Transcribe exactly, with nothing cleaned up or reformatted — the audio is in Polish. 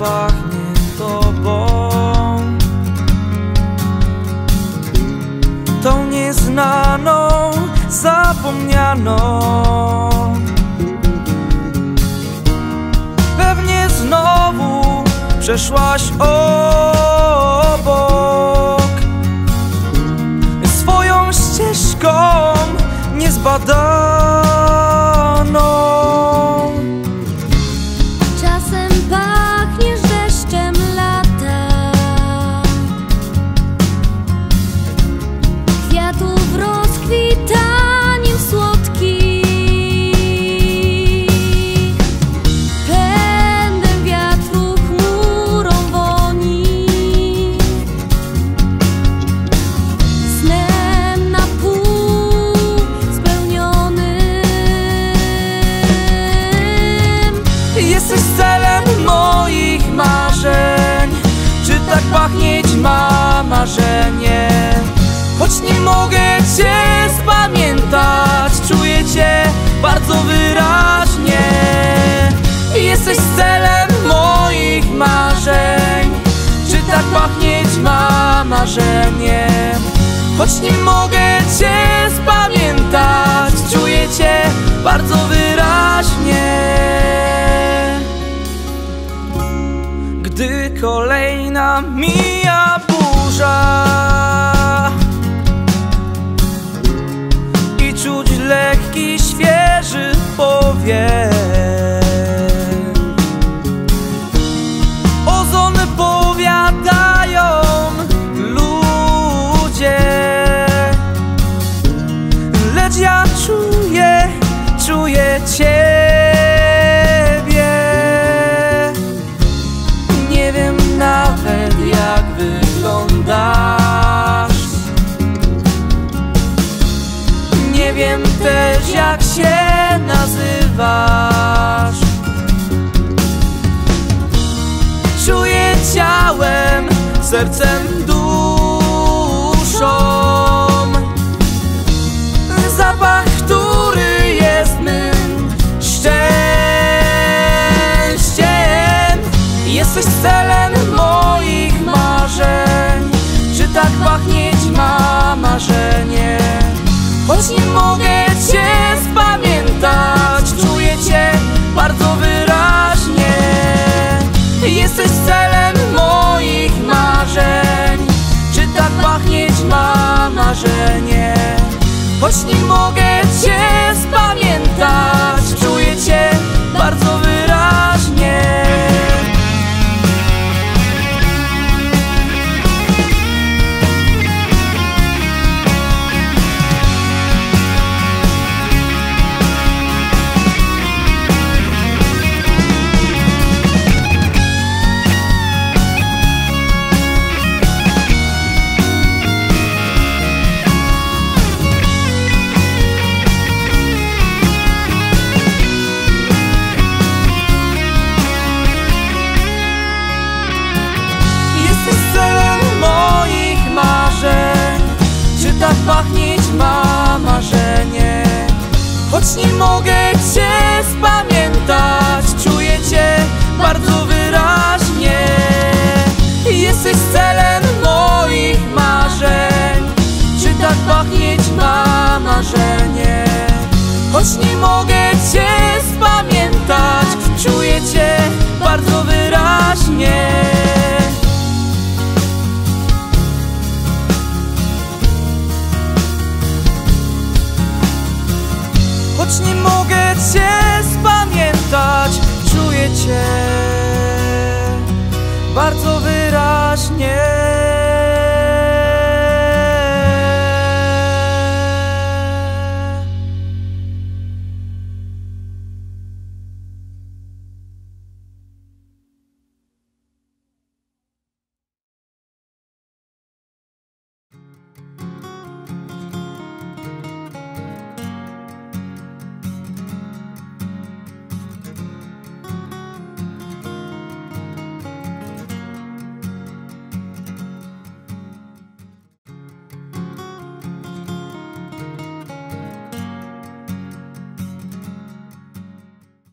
pachnie tobą, tą nieznaną, zapomnianą. Pewnie znowu przeszłaś obok, swoją ścieżką niezbadaną. Czasem pachniesz deszczem lata, kwiatów rozkwitaniem słodkich, pędem wiatru, chmurą woni, snem na pół spełnionym. Jesteś celem moich marzeń. Czy tak pachnieć ma marzenie? Choć nie mogę cię spamiętać, czuję cię bardzo wyraźnie. Jesteś celem moich marzeń. Czy tak pachnieć ma marzenie? Choć nie mogę cię spamiętać, czuję cię bardzo wyraźnie. Gdy kolejna mija burza i czuć lekki, świeży powiew, ozon powiadają ludzie, lecz ja czuję, czuję ciebie. Nie wiem nawet jak wyglądasz, nie wiem też jak się nazywasz. Czuję ciałem, sercem, duszą zapach, który jest mym szczęściem. Jesteś celem moich marzeń. Czy tak pachnieć ma marzenie? Choć nie mogę cię spamiętać, czuję cię bardzo wyraźnie. Jesteś celem moich marzeń. Czy tak pachnieć ma marzenie? Choć nie mogę cię spamiętać, czuję cię bardzo wyraźnie. Tak pachnieć ma marzenie. Choć nie mogę cię spamiętać, czuję cię bardzo wyraźnie. Jesteś celem moich marzeń. Czy tak pachnieć ma marzenie? Choć nie mogę cię spamiętać, czuję cię bardzo wyraźnie. Choć nie mogę cię spamiętać, czuję cię bardzo wyraźnie.